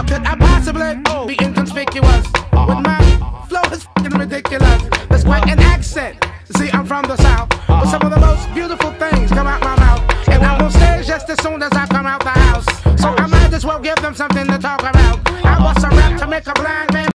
could I possibly be inconspicuous? With my flow is fucking ridiculous. There's quite an accent. See, I'm from the South, but some of the most beautiful things come out my mouth. And I'm on stage just as soon as I come out the house. So I might as well give them something to talk about. I bust a rap to make a blind